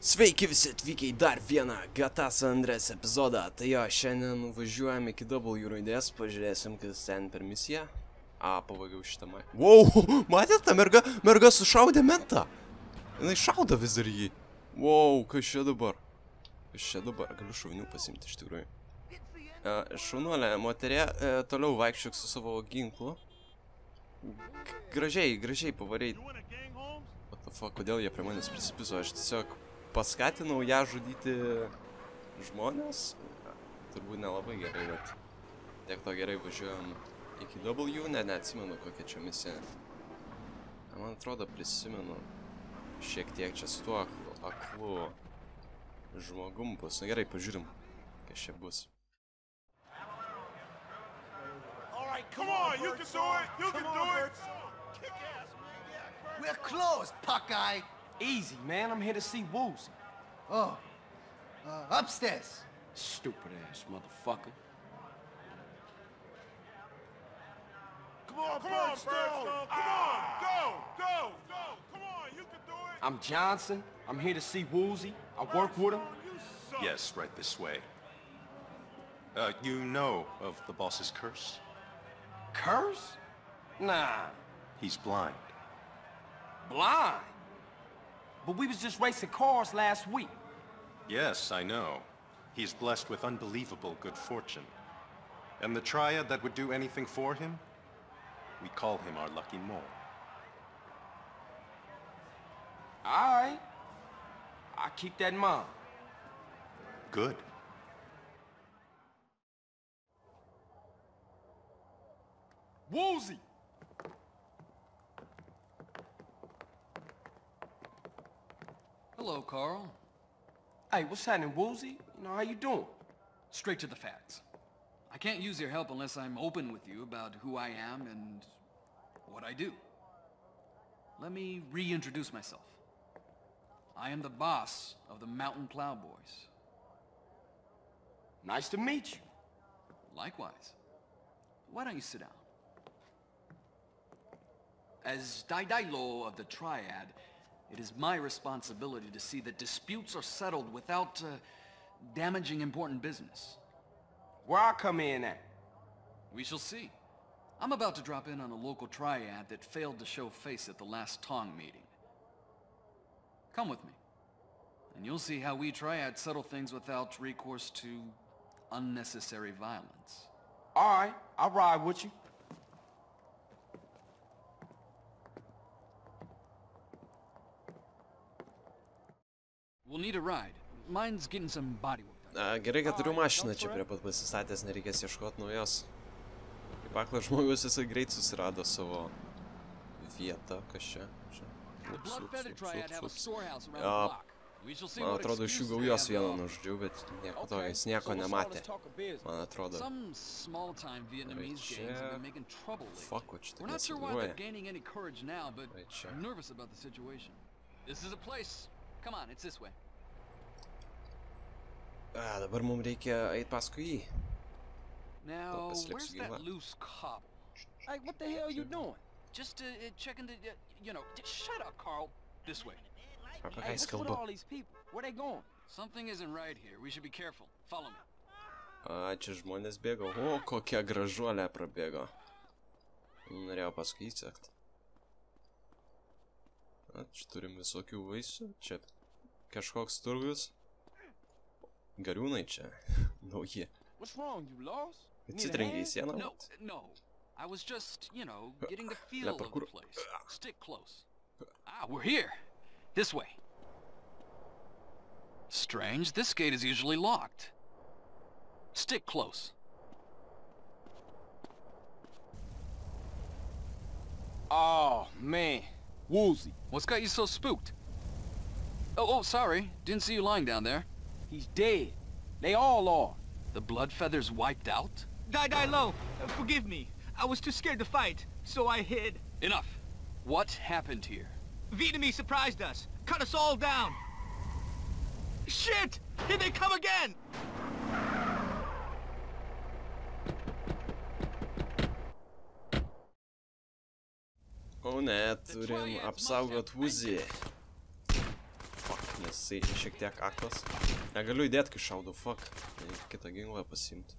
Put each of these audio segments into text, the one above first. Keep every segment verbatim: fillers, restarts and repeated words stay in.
Sveiki visi atvykę į dar vieną G T A San Andreas epizodą. Tai jo, šiandien važiuojame iki W raidės, pažiūrėsim, kas ten per misiją. A, pavagiau šitą mą. Wow, matėt, ta merga, merga sušaudė mentą. Jinai šaudo vis dar jį. Wow, kas čia dabar? Kas čia dabar? Galiu šaunių pasimti iš tikrųjų. E, šaunuolė, moterė, e, toliau vaikščiok su savo ginklu. Gražiai, gražiai pavarei. What the fuck, kodėl jie prie manęs prisipiso? Aš tiesiog paskatinau ją žudyti žmonės. Turbūt nelabai gerai, bet tiek to gerai važiuojam iki W, ne, neatsimenu kokia čia misija. Man atrodo prisimenu šiek tiek čia su tuo aklu žmogum bus. Na gerai, pažiūrim, kas čia bus. Come on, you can do it. You can do it. We're closed, Puckeye. Easy, man. I'm here to see Woozy. Oh, uh, upstairs. Stupid ass motherfucker. Come on, come on, Birdstone. Come on, go, go, go. Come on, you can do it. I'm Johnson. I'm here to see Woozy. I work with him. Yes, right this way. Uh, you know of the boss's curse? Curse? Nah. He's blind. Blind? But we was just racing cars last week. Yes, I know. He's blessed with unbelievable good fortune. And the triad that would do anything for him? We call him our lucky mole. All right. I'll keep that in mind. Good. Woozy! Hello, Carl. Hey, what's happening, Woozy? You know, how you doing? Straight to the facts. I can't use your help unless I'm open with you about who I am and what I do. Let me reintroduce myself. I am the boss of the Mountain Cloud Boys. Nice to meet you. Likewise. Why don't you sit down? As Daidailo of the Triad, it is my responsibility to see that disputes are settled without uh, damaging important business. Where I come in at? We shall see. I'm about to drop in on a local triad that failed to show face at the last Tong meeting. Come with me, and you'll see how we triad settle things without recourse to unnecessary violence. All right, I'll ride with you. We'll need a ride. Mine's getting some body work. A, gerai, kad turiu mašiną čia prie pat pasistatęs, nereikės ieškoti naujos. Kaip aklas žmogus, jisai greit susirado savo vietą. Kas čia? Čia. Ups, ups, ups, ups, ups. Ja, man atrodo, iš jų gaujos vieną nužudžiau, bet nieko to, jis nieko nematė. Man atrodo. Gerai, čia. Fuck, ko čia taip nesiduoja. Gerai, čia. Come on, it's this way. A, dabar mums reikia eit paskui jį. Now, where's that loose cop? Hey, what the hell are you doing? Just uh, checking the, uh, you know, shut up, Carl. This way. Hey, what's with all these people? Where they going? Something isn't right here. We should be careful. Follow me. A, čia žmonės bėgo. O, kokia gražuolė prabėgo. Norėjau paskui įsekt. A, čia turim visokių vaisių. Čia kažkoks turgus. Gariūnai čia. Nauji. What's wrong, you lost? Atsitrenkė į sieną. No, no. I was just, you know, getting the feel of the place. Stick close. Ah, we're here. This way. Strange, this gate is usually locked. Stick close. Oh, man. Woozy. What's got you so spooked? Oh, oh, sorry. Didn't see you lying down there. He's dead. They all are. The blood feathers wiped out? Daidailo, forgive me. I was too scared to fight, so I hid. Enough. What happened here? Vietnamese surprised us. Cut us all down. Shit! Here they come again! O ne, turim apsaugot Woozy. Fuck, nes jisai šiek tiek aklas. Negaliu įdėti, kai šaudau, fuck. Kitą ginklą pasimti.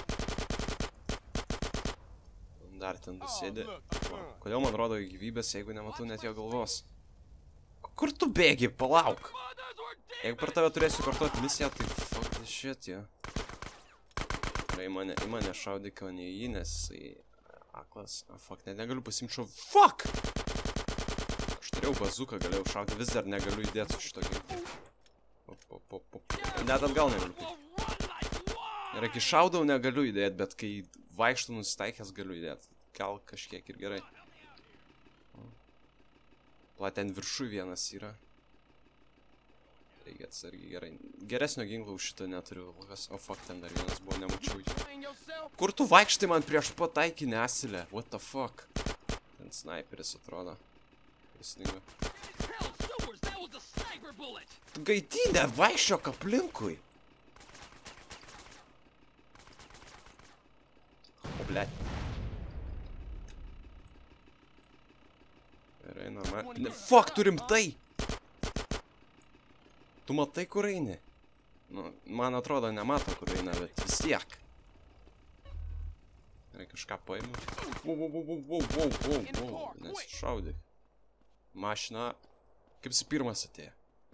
Dar ten du sėdi. Kodėl man rodo gyvybės, jeigu nematau net jo galvos? Kur tu bėgi? Palauk! Jeigu per tave turėsiu kartuoti misiją, tai fuck this shit, jo. Į mane, į mane šaudyk, o ne į jį, nes jisai aklas. A, fuck, net negaliu pasimti šau. Fuck! Aš turėjau bazuką, galėjau šaudyti, vis dar negaliu įdėti su šito ginklu. Net atgal negaliu. Ir kai šaudau, negaliu įdėti, bet kai vaikštų nusitaikęs, galiu įdėti. Gal kažkiek ir gerai. Pla, ten viršų vienas yra. Reikia atsargiai gerai. Geresnio ginklo už šitą neturiu. O fuck, ten dar vienas buvo, nemačiau. Kur tu vaikštai man prieš pataikinį asilę? What the fuck? Ten sniperis atrodo. Prisningo. Tu gaidynė, vaikščiok aplinkui. O, blėt. Gerai, normaliai. Fuck, tu rimtai! Tu matai, kur eini? Nu, man atrodo, nemato, kur eina, bet vis tiek. Gerai, kažką paimu. Wow, wow, wow, wow, wow, wow, wow, nesišaudyk. Mašina, kaip si pirmas atėjo.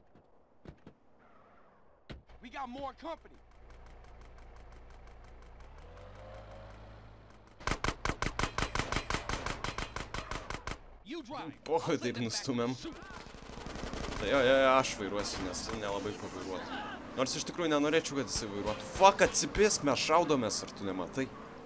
Pohoj, taip nustumėm. Tai jo, jo, jo, aš vairuosiu, nes nelabai pavairuotų. Nors iš tikrųjų nenorėčiau, kad jisai vairuotų. Fuck, atsipisk, mes šaudomės, ar tu nematai?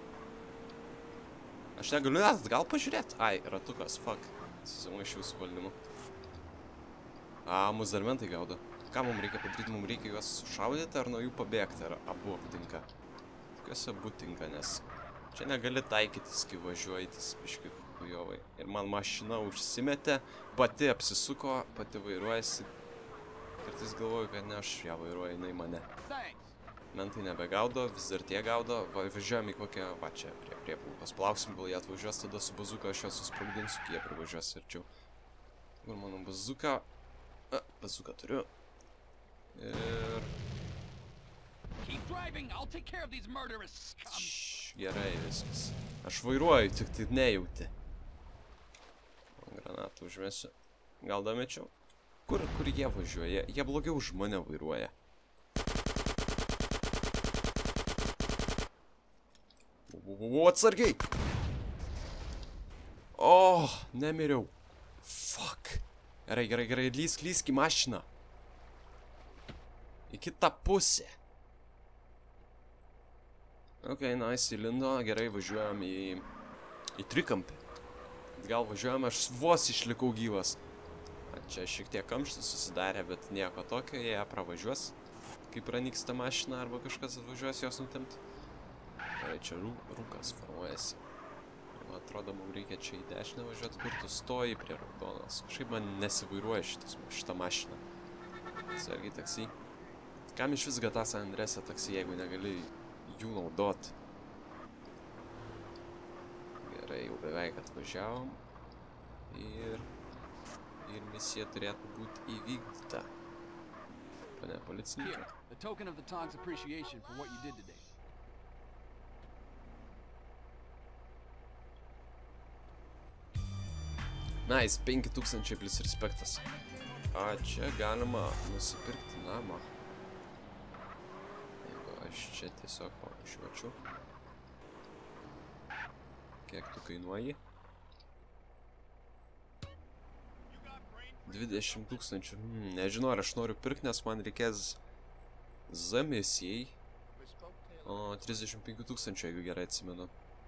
Aš negaliu net gal pažiūrėti. Ai, ratukas, fuck. Susimaišiau su valdymu. A, mus dar mentai gaudo. Ką mums reikia padaryti? Mums reikia juos sušaudyti ar nuo jų pabėgti, ar abu tinka? Tikiuosi abu tinka, nes čia negali taikytis, kai važiuojantis biškiu. Jovai. Ir man mašina užsimetė, pati apsisuko, pati vairuojasi. Kartais galvoju, kad ne aš ją vairuoju, jinai mane. Mentai nebegaudo, vis dar tie gaudo. Va, važiuojam į kokią, va čia, prie prieplaukos. Plauksim, gal jie atvažiuos, tada su bazuka aš ją susprogdinsiu, kai jie privažiuos arčiau. Kur mano bazuka? A, bazuką turiu. Ir... Šš, gerai viskas. Aš vairuoju, tik tai nejauti. Granatą užmesiu. Gal damečiau? Kur, kur jie važiuoja? Jie blogiau už mane vairuoja. O, atsargiai! O, nemiriau. Fuck. Gerai, gerai, gerai. Lysk, lysk į mašiną. Į kitą pusę. Ok, nice, įlindo. Gerai, važiuojam į... į trikampį. Gal važiuojam, aš vos išlikau gyvas. Čia šiek tiek kamštis susidarė, bet nieko tokio, jie pravažiuos, kai pranyksta mašina arba kažkas atvažiuos jos nutemti. Gerai, čia rūkas formuojasi. Man atrodo, mums reikia čia į dešinę važiuoti, kur tu stoji prie raudonos. Kažkaip man nesivairuoja šitas, šitą mašiną. Sergiai taksi. Kam iš vis Gata San Andrese taksi, jeigu negali jų naudoti? Gerai, jau beveik atvažiavom. Ir... ir misija turėtų būti įvykdyta. Pane policininkė. Nice, penki tūkstančiai plus respektas. A, čia galima nusipirkti namą. Jeigu aš čia tiesiog pavažiuočiau. Kiek tu kainuoji? dvidešimt tūkstančių. Hmm, nežinau, ar aš noriu pirkti, nes man reikės Z misijai. O trisdešimt penki tūkstančių, jeigu gerai atsimenu.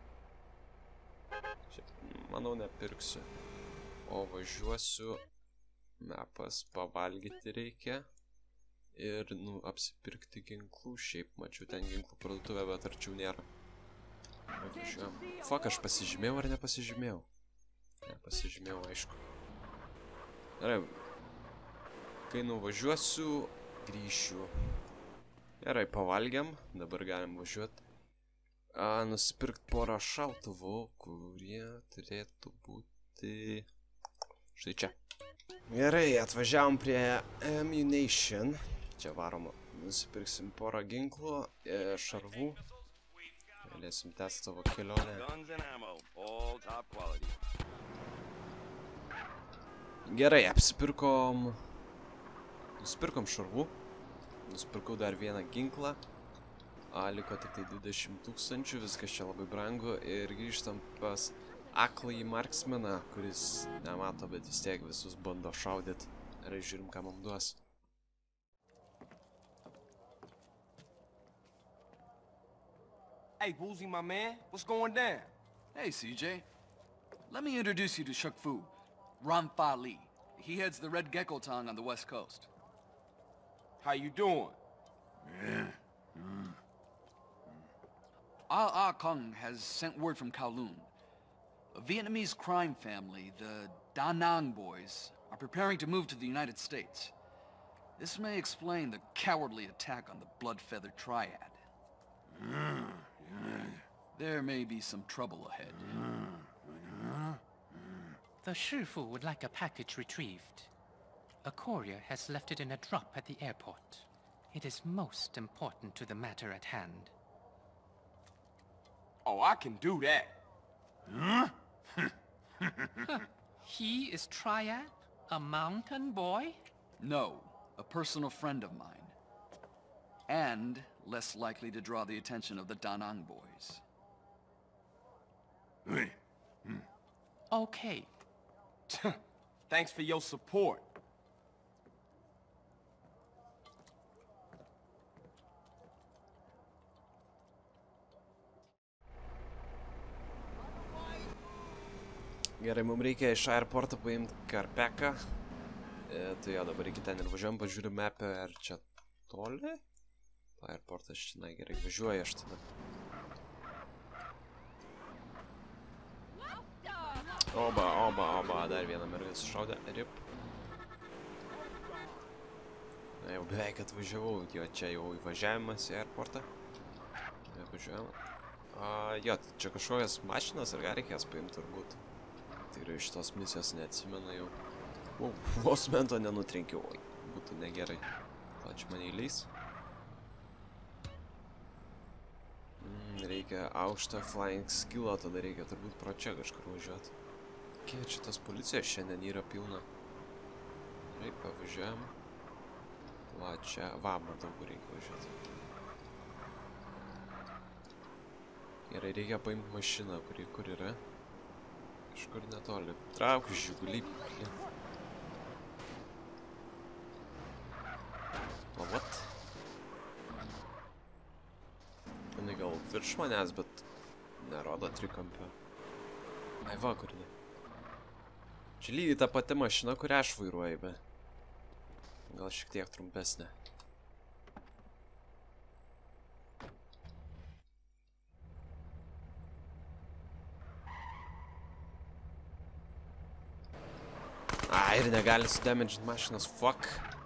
Šiaip, manau, nepirksiu. O važiuosiu. Mepas, pavalgyti reikia. Ir, nu, apsipirkti ginklų. Šiaip, mačiau ten ginklų parduotuvę, bet arčiau nėra. Važiuojam. Fuck, aš pasižymėjau ar nepasižymėjau? Ne, pasižymėjau, aišku. Gerai, kai nuvažiuosiu, grįšiu. Gerai, pavalgiam, dabar galim važiuoti. A, nusipirkti porą šautuvų, kurie turėtų būti... Štai čia. Gerai, atvažiavom prie Ammunition. Čia varom, nusipirksim porą ginklų, šarvų. Galėsim tęsti savo kelionę. Gerai, apsipirkom... Nusipirkom šarvų. Nusipirkau dar vieną ginklą. A, liko tik tai dvidešimt tūkstančių, viskas čia labai brangu. Ir grįžtam pas akląjį marksmeną, kuris nemato, bet vis tiek visus bando šaudyt. Ir žiūrim, ką mums duos. Hey, Woozy, my man, what's going down? Hey, C J. Let me introduce you to Shuk Fu, Ramfa Li. He heads the Red Gecko Tong on the west coast. How you doing? Ah Ah Kung has sent word from Kowloon. A Vietnamese crime family, the Da Nang boys, are preparing to move to the United States. This may explain the cowardly attack on the Blood-Feather Triad. There may be some trouble ahead. The Shifu would like a package retrieved. A courier has left it in a drop at the airport. It is most important to the matter at hand. Oh, I can do that. He is Triad? A mountain boy? No, a personal friend of mine. And less likely to draw the attention of the Da Nang boys. Okay. Thanks for your support. Gerai, mums reikia iš airporto paimti Karpeką. E, tai jo, dabar iki ten ir važiuojam, pažiūrim mapę, ar čia toli? Airportas čia, na gerai, važiuoju aš tada. Oba, oba, oba, dar vieną mergą sušaudė, rip. Na jau beveik atvažiavau, jo čia jau įvažiavimas į airportą. Ja, važiuojam. A, jo, čia kažkokias mašinas ar ką reikės paimti turbūt. Tai yra iš tos misijos neatsimenu jau. O, vos mento nenutrenkiau, oi, būtų negerai. Gal čia mane įleis? Mm, reikia aukštą flying skillą, tada reikia turbūt pro čia kažkur važiuoti. Kiek čia tos policijos šiandien yra pilna. Gerai, pavažiuojam. Va, čia, va, matau, kur reikia važiuoti. Gerai, reikia paimti mašiną, kuri kur yra. Kažkur netoli. Trauk iš Žigulį. O, what? Jinai gal virš manęs, bet nerodo trikampio. Ai, va, kur jinai. Čia lygiai ta pati mašina, kurią aš vairuoju, be. Gal šiek tiek trumpesnė. Ai, ir negali sudamaginti mašinas, fuck.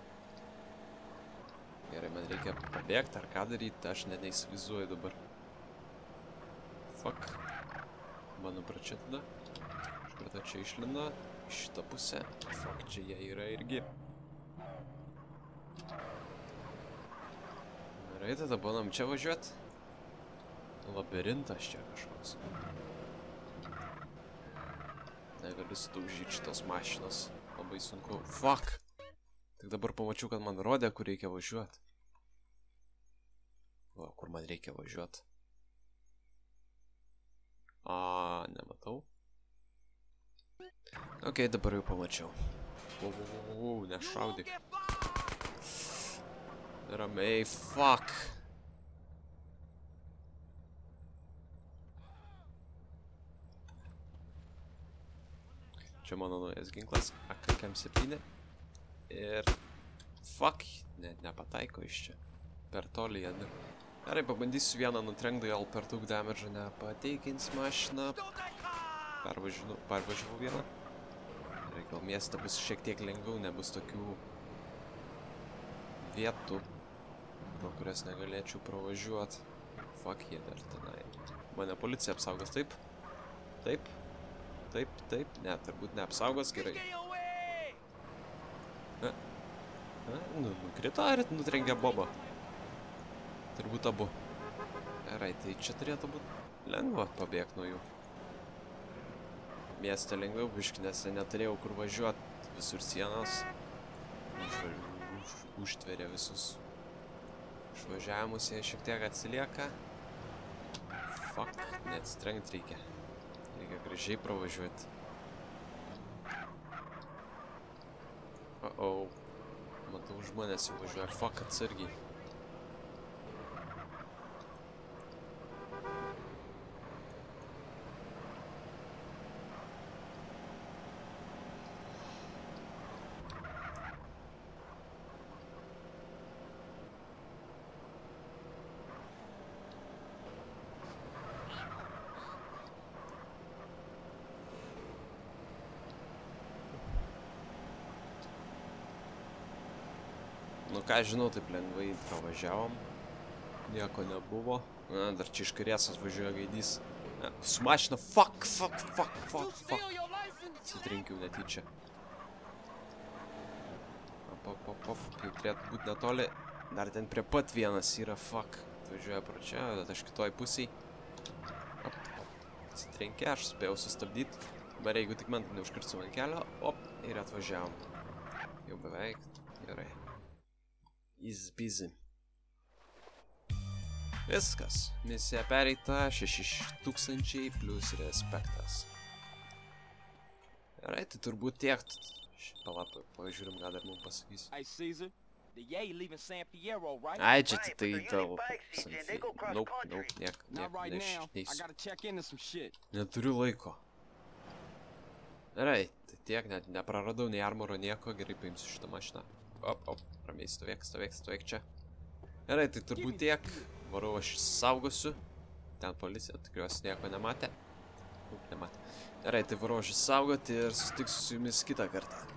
Gerai, man reikia pabėgti, ar ką daryti, aš net neįsivaizduoju dabar. Fuck. Mano pračia tada. Iš karto čia išlindo. Iš šitą pusę. Fuck, čia jie yra irgi. Gerai, tada bandom čia važiuoti. Labirintas čia kažkoks. Negaliu sudaužyti šitos mašinos. Labai sunku. Fuck! Tik dabar pamačiau, kad man rodė, kur reikia važiuoti. O, kur man reikia važiuoti. A, nematau. Ok, dabar jau pamačiau. O, o, o, o, nešaudyk. Ramiai, fuck. Čia mano naujas ginklas, A K M septyni. Ir... Fuck, net nepataiko iš čia. Per toli jie dar. Gerai, pabandysiu vieną nutrenkti, gal per daug damage nepateikins mašiną. Pervažiavau, pervažiavau vieną. Gerai, gal miestą bus šiek tiek lengviau, nebus tokių vietų, pro kurias negalėčiau pravažiuoti. Fuck, jie dar tenai. Mane policija apsaugos, taip? Taip? Taip, taip, ne, turbūt neapsaugos, gerai. A, a, nu, nukrito ar nutrenkė Bobą? Turbūt abu. Gerai, tai čia turėtų būti lengva pabėgti nuo jų. Mieste lengviau biški, nes neturėjau kur važiuoti, visur sienos. Už, už, užtveria visus išvažiavimus, jie šiek tiek atsilieka. Fuck, neatsitrenkt reikia. Reikia gražiai pravažiuoti. Uh-oh. Matau, žmonės jau važiuoja. Fuck, atsargiai. Nu ką žinau, taip lengvai pravažiavom. Nieko nebuvo. Na, dar čia iš kairės važiuoja gaidys. Ne, su mašina. Fuck, fuck, fuck, fuck, fuck. Sutrinkiau netyčia. Op, op, op, op. Jau turėtų būti netoli. Dar ten prie pat vienas yra. Fuck. Važiuoja pro čia, bet aš kitoj pusiai. Op, op. Sutrenkė, aš spėjau sustabdyti. Dabar jeigu tik man neužkirsiu man kelio. Op, ir atvažiavom. Jau beveik. Gerai. Easy peasy. Viskas. Misija pereita. šeši tūkstančiai plus respektas. Gerai, tai turbūt tiek. Palauk, pažiūrim, ką dar mums pasakys. Ai, čia tai dėl Sanfei. Naup, naup, niek, niek, neisiu. Neturiu laiko. Gerai, tai tiek, net nepraradau nei armoro nieko. Gerai, paimsiu šitą mašiną. Op, op, ramiai stovėk, stovėk, stovėk čia. Gerai, tai turbūt tiek. Varau, aš saugosiu. Ten policija, tikriuosi nieko nematė. Up, nematė. Gerai, tai varau, aš saugoti ir susitiksiu su jumis kitą kartą.